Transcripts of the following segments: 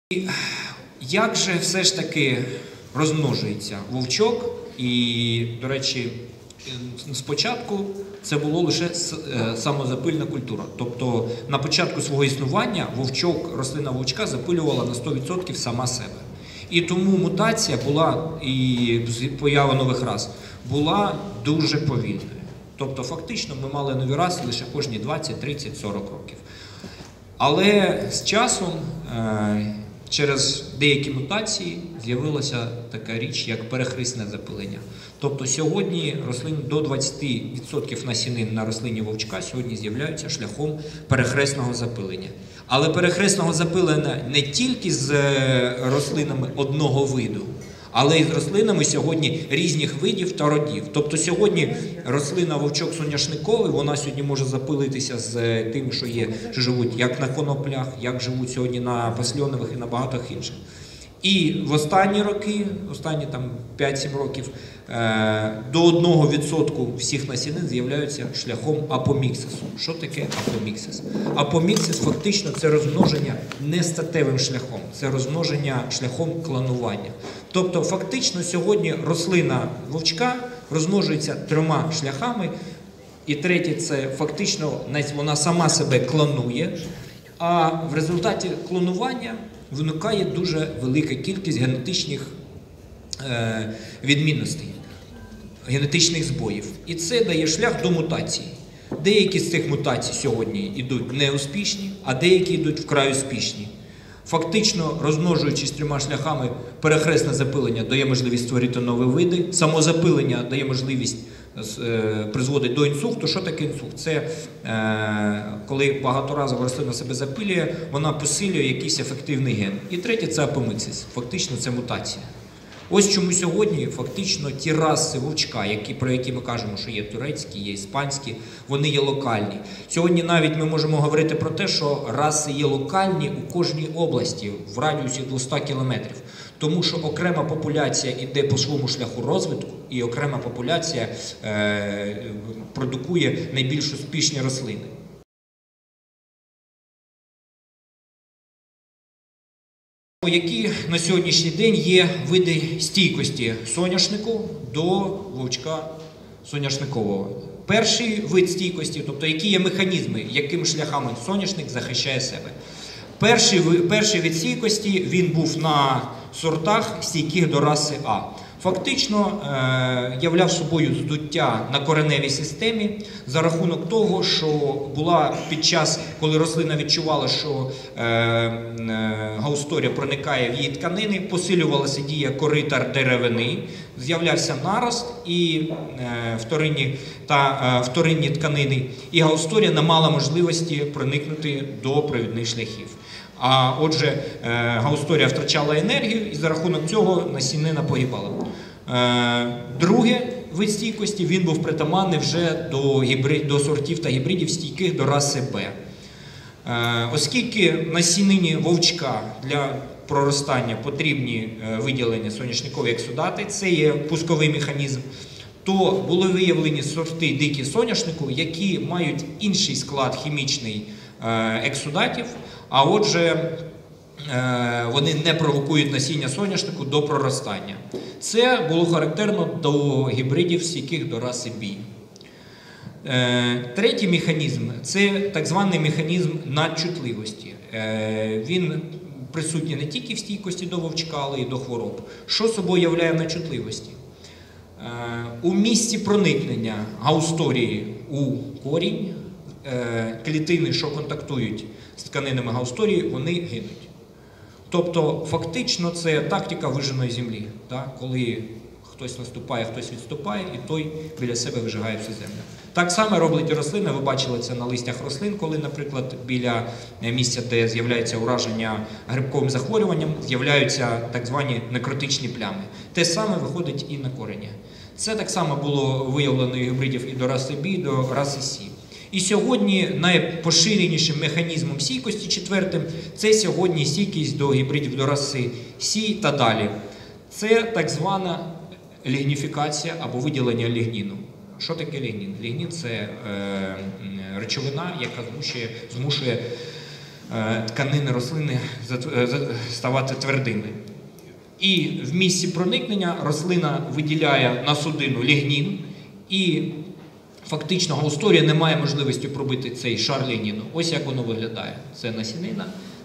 І як же все ж таки розмножується вовчок? І, до речі, спочатку це було лише самозапильна культура. Тобто на початку свого існування вовчок, рослина вовчка запилювала на 100% сама себе. І тому мутація була, і поява нових рас, була дуже повільною. Тобто фактично ми мали нові раси лише кожні 20, 30, 40 років. Але з часом через деякі мутації з'явилася така річ, як перехресне запилення. Тобто сьогодні до 20% насінин на рослині вовчка сьогодні з'являються шляхом перехресного запилення. Але перехресного запилення не тільки з рослинами одного виду, але й з рослинами сьогодні різних видів та родів. Тобто сьогодні рослина вовчок соняшниковий, вона сьогодні може запилитися з тим, що живуть як на коноплях, як живуть сьогодні на пасльонових і на багато інших. І в останні роки, останні 5-7 років, до 1% всіх насінин з'являються шляхом апоміксису. Що таке апоміксис? Апоміксис фактично це розмноження не статевим шляхом, це розмноження шляхом клонування. Тобто фактично сьогодні рослина вовчка розмножується 3 шляхами, і третє це фактично вона сама себе клонує, а в результаті клонування виникає дуже велика кількість генетичних відмінностей, генетичних збоїв. І це дає шлях до мутації. Деякі з цих мутацій сьогодні йдуть неуспішні, а деякі йдуть вкрай успішні. Фактично, розмножуючись 3 шляхами, перехресне запилення дає можливість створити нові види, самозапилення дає можливість призводить до інсульту. Що таке інсульт? Це коли багаторазово рослина себе запилює, вона посилює якийсь ефективний ген. І третє – це апоміксис. Фактично це мутація. Ось чому сьогодні фактично ті раси вовчка, про які ми кажемо, що є турецькі, є іспанські, вони є локальні. Сьогодні навіть ми можемо говорити про те, що раси є локальні у кожній області, в радіусі 200 кілометрів. Тому що окрема популяція йде по своєму шляху розвитку, і окрема популяція продукує найбільш успішні рослини. Які на сьогоднішній день є види стійкості соняшнику до вовчка соняшникового? Перший вид стійкості, тобто які є механізми, якими шляхами соняшник захищає себе. Перший вид стійкості, він був на сортах стійких до раси А. Фактично являв собою здуття на кореневій системі за рахунок того, що була під час, коли рослина відчувала, що гаусторія проникає в її тканини, посилювалася дія корита деревини, з'являвся нарост і вторинні тканини, і гаусторія не мала можливості проникнути до провідних шляхів. А отже, гаусторія втрачала енергію, і за рахунок цього насінина погибала. Другий вид стійкості, він був притаманний вже до сортів та гібридів стійких до раси Б. Оскільки насінині вовчка для проростання потрібні виділення соняшникові ексудати, це є пусковий механізм, то були виявлені сорти дикі соняшнику, які мають інший склад хімічний ексудатів, а отже, вони не провокують насіння соняшнику до проростання. Це було характерно до гібридів стійких до раси Б. Третій механізм – це так званий механізм надчутливості. Він присутній не тільки в стійкості до вовчка, але й до хвороб. Що собою являє надчутливості? У місці проникнення гаусторії у корінь, клітини, що контактують з тканинами гаусторії, вони гинуть. Тобто, фактично, це тактика виженої землі, коли хтось наступає, хтось відступає, і той біля себе вижигає всю землю. Так само роблять і рослини, ви бачили це на листях рослин, коли, наприклад, біля місця, де з'являється ураження грибковим захворюванням, з'являються так звані некротичні плями. Те саме виходить і на корені. Це так само було виявлено і гібридів і до раси Б, і до раси С. І сьогодні найпоширенішим механізмом стійкості, четвертим, це сьогодні стійкість до гібридів до раси С та далі. Це так звана лігніфікація або виділення лігніну. Що таке лігнін? Лігнін – це речовина, яка змушує тканини рослини ставати твердими. І в місці проникнення рослина виділяє на судину лігнін, і фактично гаусторія не має можливості пробити цей шар лігніну. Ось як воно виглядає. Це насінина,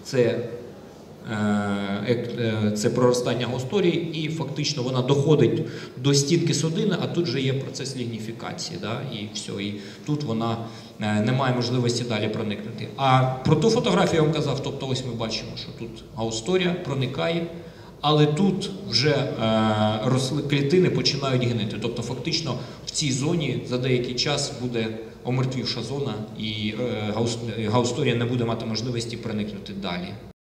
це проростання гаусторії, і фактично вона доходить до стінки судини, а тут вже є процес лігніфікації. Да? І все, і тут вона не має можливості далі проникнути. А про ту фотографію я вам казав, тобто ось ми бачимо, що тут гаусторія проникає, але тут вже клітини починають гнити. Тобто фактично в цій зоні за деякий час буде омертвівша зона, і гаусторія не буде мати можливості проникнути далі.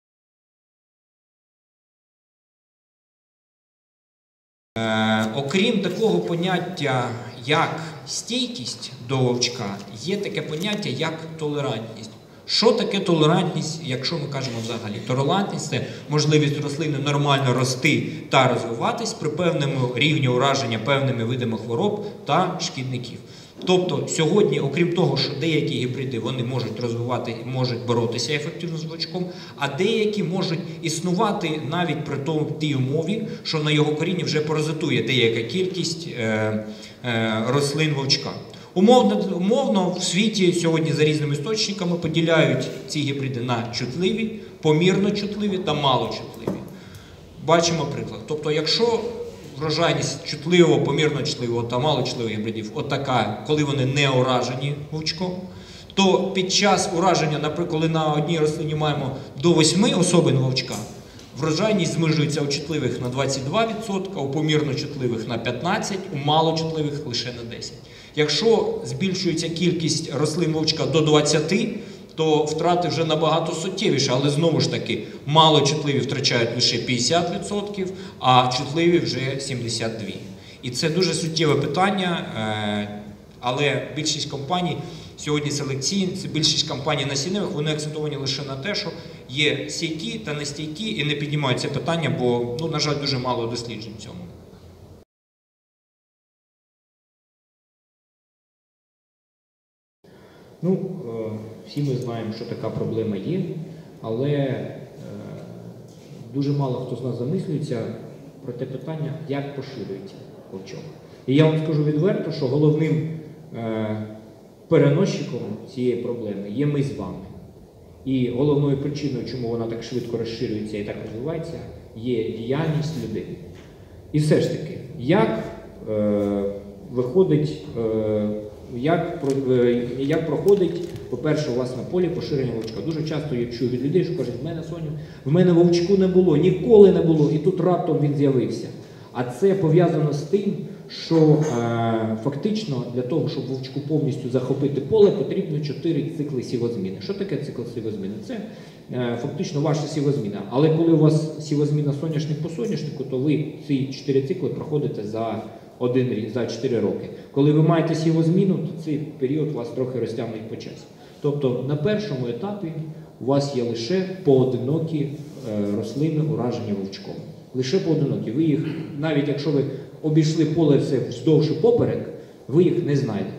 Окрім такого поняття, як стійкість до вовчка, є таке поняття, як толерантність. Що таке толерантність, якщо ми кажемо взагалі? Толерантність – це можливість рослини нормально рости та розвиватись при певному рівні ураження певними видами хвороб та шкідників. Тобто сьогодні, окрім того, що деякі гібриди вони можуть розвивати, можуть боротися ефективно з вовчком, а деякі можуть існувати навіть при тій умові, що на його корінні вже паразитує деяка кількість рослин вовчка. Умовно в світі сьогодні за різними істочниками поділяють ці гібриди на чутливі, помірно чутливі та малочутливі. Бачимо приклад. Тобто, якщо врожайність чутливого, помірно чутливого та малочутливих гібридів отака, коли вони не уражені вовчком, то під час ураження, наприклад, коли на одній рослині маємо до 8 особин вовчка, врожайність знижується у чутливих на 22%, у помірно чутливих на 15%, у малочутливих лише на 10%. Якщо збільшується кількість рослин вовчка до 20%, то втрати вже набагато суттєвіші, але знову ж таки, малочутливі втрачають лише 50%, а чутливі вже 72%. І це дуже суттєве питання, але більшість компаній сьогодні селекційні, більшість компаній насінневих, вони акцентовані лише на те, що є стійкі та нестійкі, і не піднімають це питання, бо, на жаль, дуже мало досліджень в цьому. Всі ми знаємо, що така проблема є, але дуже мало хто з нас замислюється про те питання, як поширюється вовчок. І я вам скажу відверто, що головним переносчиком цієї проблеми є ми з вами. І головною причиною, чому вона так швидко розширюється і так розвивається, є діяльність людини. І все ж таки, як виходить, як проходить, по-перше, у вас на полі поширення вовчка. Дуже часто я чую від людей, що кажуть, в мене вовчку не було, ніколи не було, і тут раптом він з'явився. А це пов'язано з тим, що фактично для того, щоб вовчку повністю захопити поле, потрібно 4 цикли сівозміни. Що таке цикл сівозміни? Це фактично ваша сівозміна. Але коли у вас сівозміна соняшник по соняшнику, то ви ці 4 цикли проходите за 1 рік, за 4 роки. Коли ви маєте сівозміну, то цей період вас трохи розтягнуть по часі. Тобто на першому етапі у вас є лише поодинокі рослини, уражені вовчком. Лише поодинокі. Ви їх, навіть якщо ви обійшли поле все вздовж і поперек, ви їх не знайдете.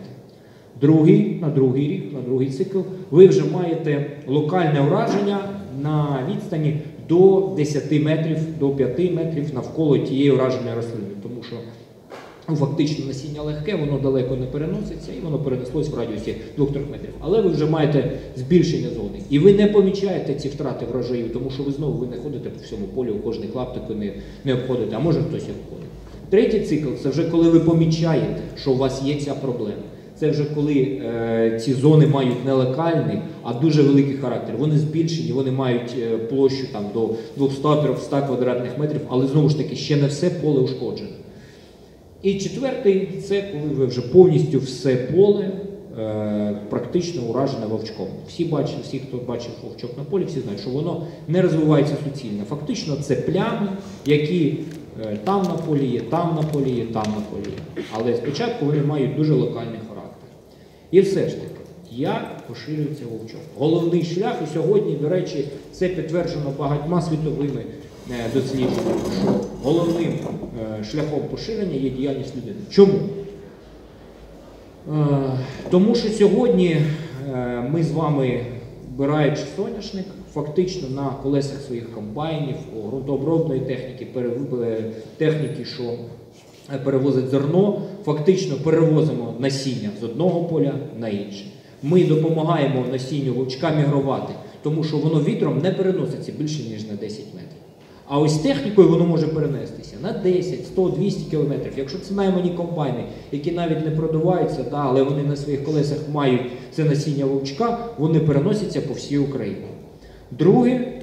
На другий рік, на другий цикл, ви вже маєте локальне ураження на відстані до 10 метрів, до 5 метрів навколо тієї ураженої рослини. Тому що фактично насіння легке, воно далеко не переноситься, і воно перенеслось в радіусі 2-3 метрів. Але ви вже маєте збільшення зони. І ви не помічаєте ці втрати врожаїв, тому що ви не ходите по всьому полю, у кожний клаптик ви не обходите, а може хтось і обходить. Третій цикл – це вже коли ви помічаєте, що у вас є ця проблема. Це вже коли ці зони мають не локальний, а дуже великий характер. Вони збільшені, вони мають площу там, до 200-300 квадратних метрів, але знову ж таки ще не все поле ушкоджене. І четвертий – це коли ви вже повністю все поле практично уражене вовчком. Всі, хто бачив вовчок на полі, всі знають, що воно не розвивається суцільно. Фактично це плями, які там на полі є, там на полі є, там на полі є. Але спочатку вони мають дуже локальний характер. І все ж таки, як поширюється вовчок? Головний шлях, і сьогодні, до речі, це підтверджено багатьма світовими дослідженнями, що головним шляхом поширення є діяльність людини. Чому? Тому що сьогодні ми з вами вбираючи соняшник, фактично на колесах своїх комбайнів, ґрунтообробної техніки, техніки, що перевозить зерно, фактично перевозимо насіння з одного поля на інше. Ми допомагаємо насінню вовчка мігрувати, тому що воно вітром не переноситься більше, ніж на 10 метрів. А ось технікою воно може перенестися на 10, 100, 200 кілометрів. Якщо це наймані комбайни, які навіть не продуваються, але вони на своїх колесах мають це насіння вовчка, вони переносяться по всій Україні. Друге,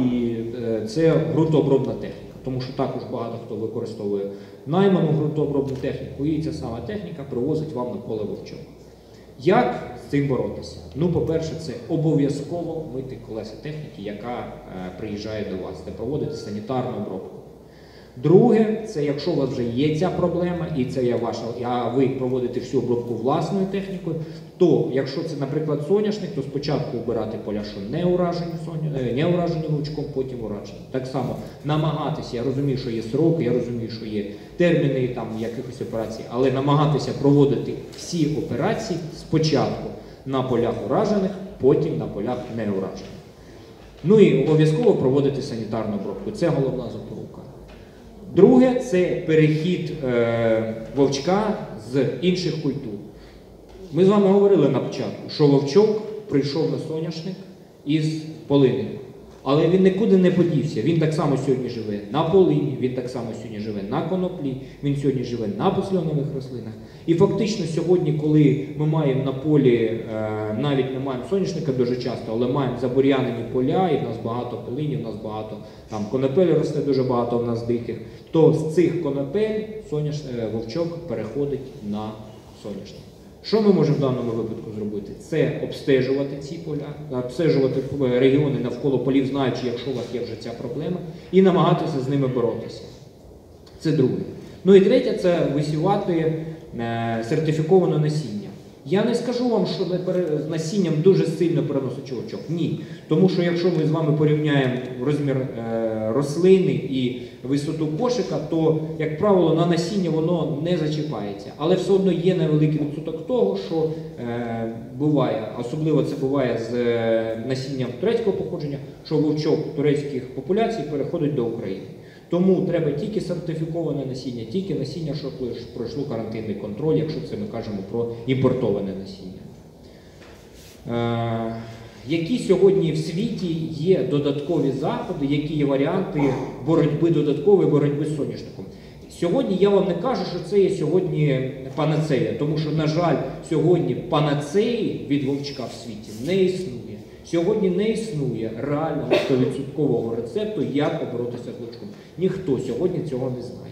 це ґрунтообробна техніка, тому що також багато хто використовує найману ґрунтообробну техніку, і ця сама техніка привозить вам на поле вовчок. Як з цим боротися? Ну, по-перше, це обов'язково мити колеса техніки, яка приїжджає до вас, де проводити санітарну обробку. Друге, це якщо у вас вже є ця проблема, і це є ваша, а ви проводите всю обробку власною технікою, то якщо це, наприклад, соняшник, то спочатку вбирати поля, що не уражені вовчком, потім уражені. Так само намагатися, я розумію, що є сроки, я розумію, що є терміни там якихось операцій, але намагатися проводити всі операції спочатку на полях уражених, потім на полях не уражених. Ну і обов'язково проводити санітарну обробку. Це головна запорука. Друге, це перехід вовчка з інших культур. Ми з вами говорили на початку, що вовчок прийшов на соняшник із полини. Але він нікуди не подівся. Він так само сьогодні живе на полині, він так само сьогодні живе на коноплі, він сьогодні живе на посльонових рослинах. І фактично сьогодні, коли ми маємо на полі, навіть не маємо соняшника дуже часто, але маємо забур'янені поля, і в нас багато полинів, в нас багато там конопель росте, дуже багато в нас диких, то з цих конопель вовчок переходить на соняшник. Що ми можемо в даному випадку зробити? Це обстежувати ці поля, обстежувати регіони навколо полів, знаючи, якщо у вас є вже ця проблема, і намагатися з ними боротися. Це друге. Ну і третє, це висівати сертифіковане насіння. Я не скажу вам, що з насінням дуже сильно переносить вовчок. Ні. Тому що якщо ми з вами порівняємо розмір рослини і висоту кошика, то, як правило, на насіння воно не зачіпається. Але все одно є невеликий відсоток того, що буває, особливо це буває з насінням турецького походження, що вовчок турецьких популяцій переходить до України. Тому треба тільки сертифіковане насіння, тільки насіння, що пройшло карантинний контроль, якщо це ми кажемо про імпортоване насіння. Які сьогодні в світі є додаткові заходи, які є варіанти додаткової боротьби з соняшником? Сьогодні я вам не кажу, що це є сьогодні панацея, тому що, на жаль, сьогодні панацеї від вовчка в світі не існує. Сьогодні не існує реального 100% рецепту, як поборотися з вовчком. Ніхто сьогодні цього не знає.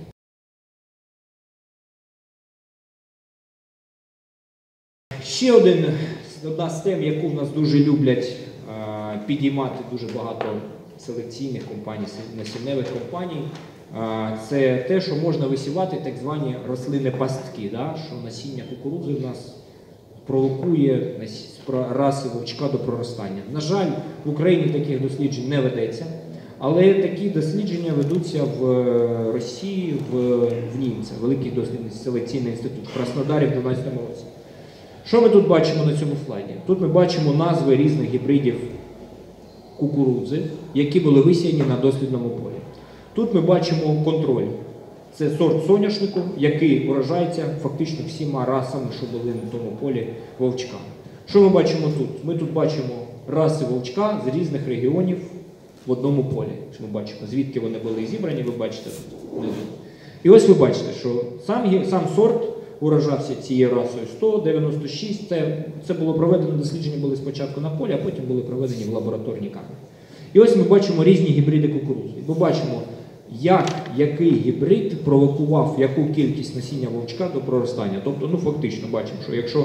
Ще одна з тем, яку в нас дуже люблять підіймати дуже багато селекційних компаній, насіннєвих компаній, це те, що можна висівати так звані рослини-пастки, що насіння кукурудзи в нас провокує раси вовчка до проростання. На жаль, в Україні таких досліджень не ведеться, але такі дослідження ведуться в Росії, в Німці, Великий дослідний селекційний інститут в Краснодарі в 2012 році. Що ми тут бачимо на цьому слайді? Тут ми бачимо назви різних гібридів кукурудзи, які були висіяні на дослідному полі. Тут ми бачимо контроль. Це сорт соняшнику, який вражається фактично всіма расами, що були на тому полі вовчка. Що ми бачимо тут? Ми тут бачимо раси вовчка з різних регіонів в одному полі. Що ми бачимо, звідки вони були зібрані, ви бачите тут внизу. І ось ви бачите, що сам сорт уражався цією расою 196. Це було проведено, дослідження були спочатку на полі, а потім були проведені в лабораторній камері. І ось ми бачимо різні гібриди кукурудзи. Ми бачимо, який гібрид провокував яку кількість насіння вовчка до проростання. Тобто, фактично бачимо, що якщо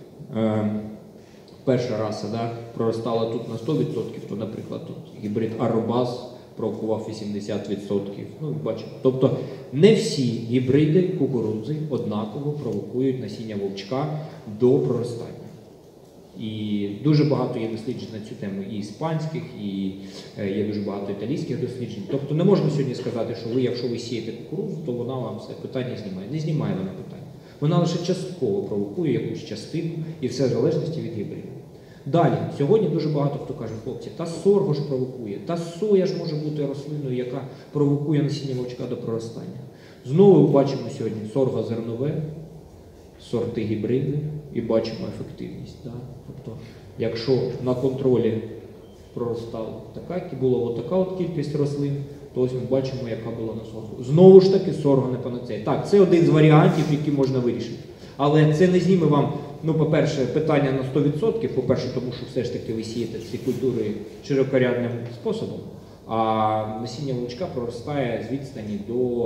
перша раса проростала тут на 100%, то, наприклад, тут гібрид Арробаз провокував 80%. Бачимо. Тобто, не всі гібриди кукурудзи однаково провокують насіння вовчка до проростання. І дуже багато є досліджень на цю тему і іспанських, і є дуже багато італійських досліджень. Тобто не можна сьогодні сказати, що якщо ви сієте кукурудзу, то вона вам це питання знімає. Не знімає вона питання. Вона лише частково провокує якусь частину, і все в залежності від гібриду. Далі, сьогодні дуже багато хто каже, хлопці, та сорго ж провокує, та соя ж може бути рослиною, яка провокує насіння вовчка до проростання. Знову бачимо сьогодні сорго зернове, сорти гібриди і бачимо ефективність. Да? Тобто, якщо на контролі проростала була така от кількість рослин, то ось ми бачимо, яка була на сорго. Знову ж таки, сорго не панацея. Так, це один з варіантів, які можна вирішити. Але це не зніме вам, по-перше, питання на 100%, по-перше, тому що все ж таки ви сієте ці культури широкорядним способом, а насіння вовчка проростає з відстані до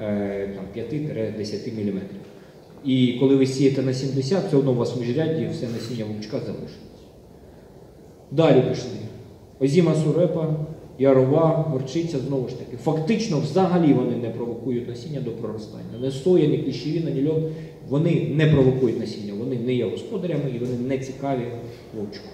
5-10 мм. І коли ви сієте на 70, все одно у вас в міжрядді все насіння вовчка залишиться. Далі пішли. Озіма сурепа, ярова, горчиця, знову ж таки. Фактично, взагалі вони не провокують насіння до проростання. Не соя, ні кліщевіна, ні льон. Вони не провокують насіння, вони не є господарями і вони не цікаві вовчку.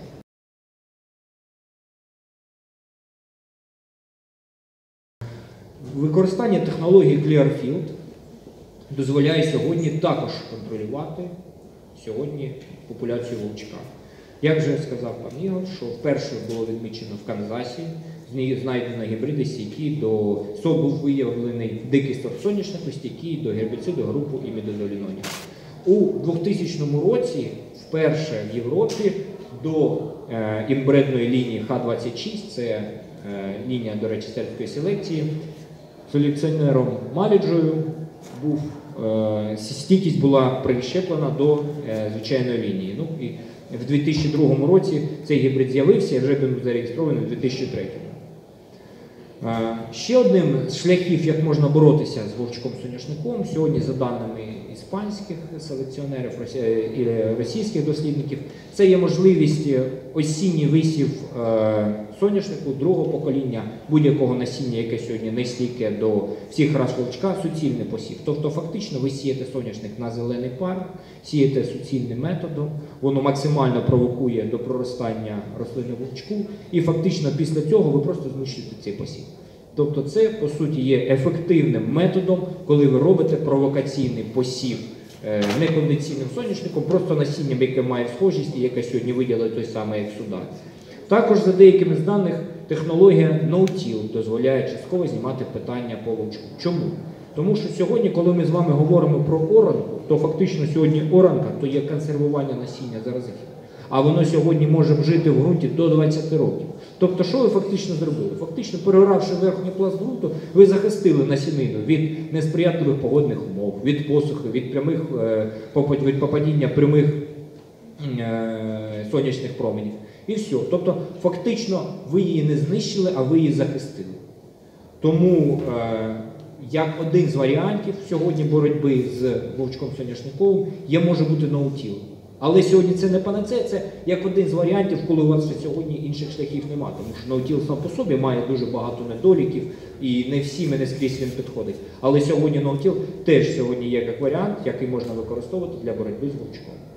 Використання технології Clearfield дозволяє сьогодні також контролювати популяцію вовчка. Як вже сказав пан Ігор, що вперше було відмічено в Канзасі, знайдено гібриди стійкі був виявлений дикий сорт соняшнику, стійкий до гербіциду, групу імідозолінонів. У 2000 році вперше в Європі до інбредної лінії Х-26, це лінія, до речі, сербської селекції, селекціонером Маліджою стійкість була прищеплена до звичайної лінії. І в 2002 році цей гібрид з'явився і вже був зареєстрований у 2003. Ще одним з шляхів, як можна боротися з вовчком-соняшником, сьогодні, за даними іспанських селекціонерів і російських дослідників, це є можливість осінній висів соняшнику другого покоління будь-якого насіння, яке сьогодні не стійке до всіх рас вовчка, суцільний посів. Тобто фактично ви сієте соняшник на зелений пар, сієте суцільним методом, воно максимально провокує до проростання рослини вовчку і фактично після цього ви просто знищуєте цей посів. Тобто це, по суті, є ефективним методом, коли ви робите провокаційний посів некондиційним соняшником, просто насінням, яке має схожість і яке сьогодні виділить той самий ексудат. Також, за деякими з даних, технологія No-Till дозволяє частково знімати питання по вовчку. Чому? Тому що сьогодні, коли ми з вами говоримо про оранку, то фактично сьогодні оранка – то є консервування насіння заразитів. А воно сьогодні може жити в ґрунті до 20 років. Тобто, що ви фактично зробили? Фактично, переоравши верхній пласт ґрунту, ви захистили насінину від несприятливих погодних умов, від посухи, від попадіння прямих сонячних променів. І все. Тобто, фактично, ви її не знищили, а ви її захистили. Тому, як один з варіантів сьогодні боротьби з вовчком-соняшниковим, може бути No-Till. Але сьогодні це не панацея, це як один з варіантів, коли у вас сьогодні інших шляхів немає. Тому що No-Till сам по собі має дуже багато недоліків і не всім і не скрізь він підходить. Але сьогодні No-Till теж сьогодні є як варіант, який можна використовувати для боротьби з вовчком.